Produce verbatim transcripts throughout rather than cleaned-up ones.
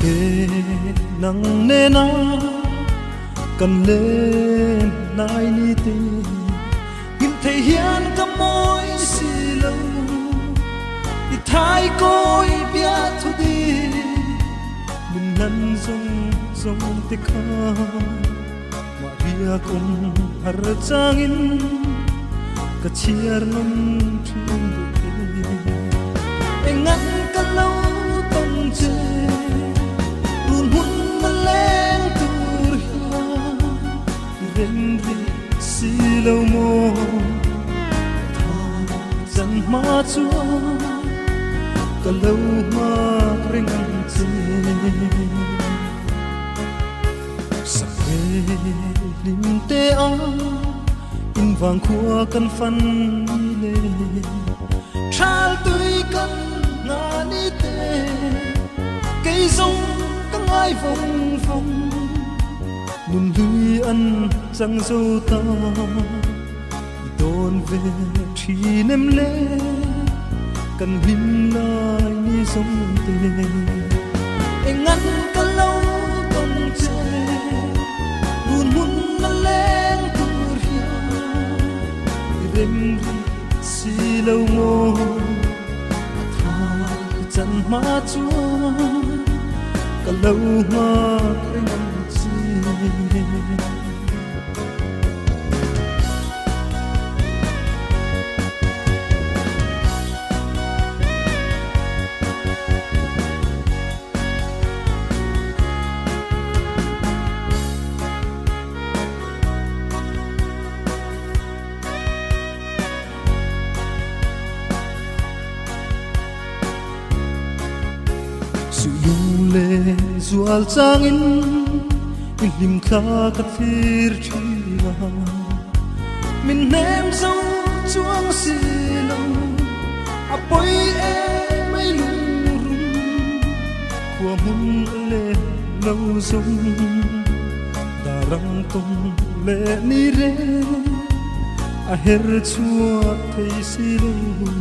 kê nắng nê na cần lên nai ni tê nhìn thấy hiền cả môi xì lâu đi thái coi bia thu đi mình lăn rong rong tê kha mà bia cùng har changin ka chiar nom thum ngăn cả lâu tông chê run hun mà lên tur rèn ri si lâu mô thà dần má chúa cả lâu mà rèn chê sắc về lim tê á in vàng khua căn phân lê trao tôi căn ngã ni tê cây rong các ai vòng vòng nụ lưới ăn răng dâu ta đồn về chỉ ném lê cần hin lại ni giống tê anh ngăn cả lâu tông chê buồn muốn nó lên tur hia rem si lâu mô chân má chúa cả lâu mà cái năm chi le zual changin ilim kha ka thir thia min nem zo chuang si lo apoi e mai lung rum kwa mun le lo zong darang tung le ni re a her chua thei si lo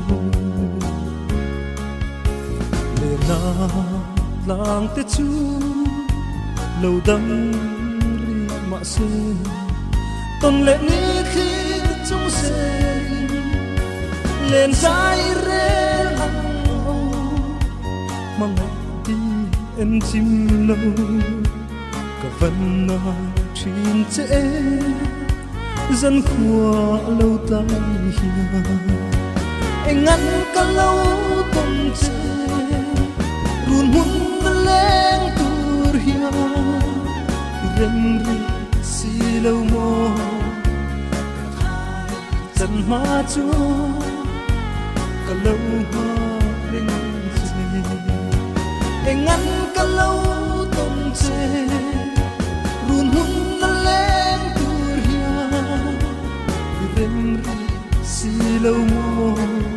le na lang te chu lâu đâm ri mạ se ton lệ ni khi chung se lên dài re lăng ô mà ngày đi em chim lâu cả vần na chín chế dân khua lâu tay hia anh ngăn cả lâu tông chế run hun lên tur hia rem ri si lâu mô chân má chúa cả lâu hoa rinh chê anh ngăn cả lâu tông chê run hun lên tur hia rem ri si lâu mô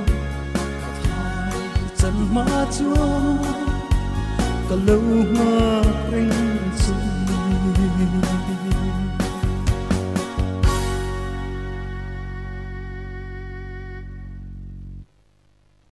chân má chúa cả lâu hoa anh